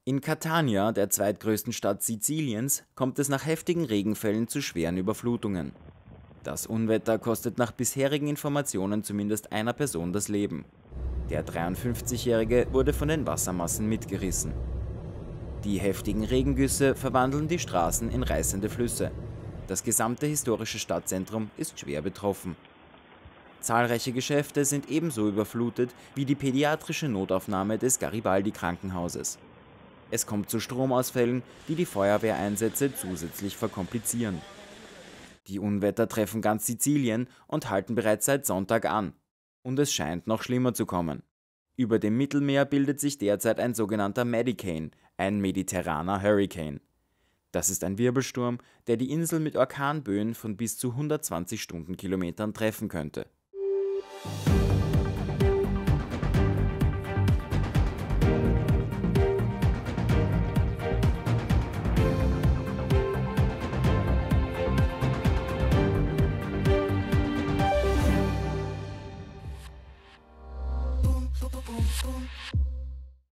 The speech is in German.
In Catania, der zweitgrößten Stadt Siziliens, kommt es nach heftigen Regenfällen zu schweren Überflutungen. Das Unwetter kostet nach bisherigen Informationen zumindest einer Person das Leben. Der 53-Jährige wurde von den Wassermassen mitgerissen. Die heftigen Regengüsse verwandeln die Straßen in reißende Flüsse. Das gesamte historische Stadtzentrum ist schwer betroffen. Zahlreiche Geschäfte sind ebenso überflutet wie die pädiatrische Notaufnahme des Garibaldi-Krankenhauses. Es kommt zu Stromausfällen, die die Feuerwehreinsätze zusätzlich verkomplizieren. Die Unwetter treffen ganz Sizilien und halten bereits seit Sonntag an. Und es scheint noch schlimmer zu kommen. Über dem Mittelmeer bildet sich derzeit ein sogenannter Medicane, ein mediterraner Hurricane. Das ist ein Wirbelsturm, der die Insel mit Orkanböen von bis zu 120 Stundenkilometern treffen könnte. Boom, boom, boom, boom.